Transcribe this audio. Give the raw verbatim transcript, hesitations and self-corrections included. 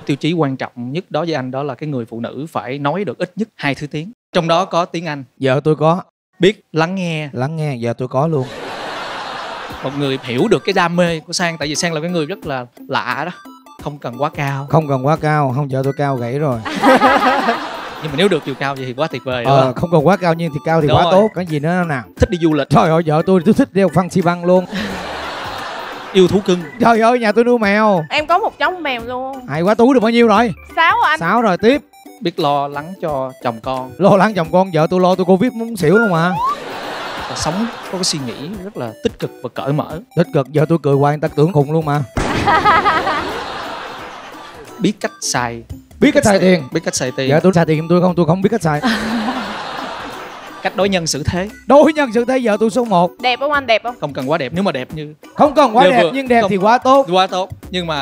Tiêu chí quan trọng nhất đối với anh đó là cái người phụ nữ phải nói được ít nhất hai thứ tiếng, trong đó có tiếng Anh. Vợ tôi có. Biết lắng nghe. Lắng nghe, vợ tôi có luôn. Một người hiểu được cái đam mê của Sang, tại vì Sang là cái người rất là lạ đó, không cần quá cao. Không cần quá cao, không, vợ tôi cao gãy rồi. Nhưng mà nếu được chiều cao vậy thì quá tuyệt vời. Ờ, không cần quá cao nhưng thì cao thì Đúng quá rồi. tốt. Có gì nữa nào? Thích đi du lịch. Trời ơi, vợ tôi tôi thích đeo phăng xi băng luôn. Yêu thú cưng. Trời ơi, nhà tôi nuôi mèo. Em có một giống mèo luôn. Hay quá, túi được bao nhiêu rồi? Sáu anh. Sáu rồi, tiếp. Biết lo lắng cho chồng con. Lo lắng chồng con, vợ tôi lo tôi Covid muốn xỉu luôn mà. Và sống có cái suy nghĩ rất là tích cực và cởi mở. Tích cực, vợ tôi cười hoài người ta tưởng khùng luôn mà. Biết cách xài. Biết cách xài tiền. Biết cách xài tiền. Vợ tôi xài tiền giùm tôi không, tôi không biết cách xài. Cách đối nhân xử thế. Đối nhân xử thế, vợ tôi số một. Đẹp không anh, đẹp không? Không cần quá đẹp, nếu mà đẹp như Không cần quá Vừa đẹp vừa. nhưng đẹp Không. thì quá tốt. quá tốt, nhưng mà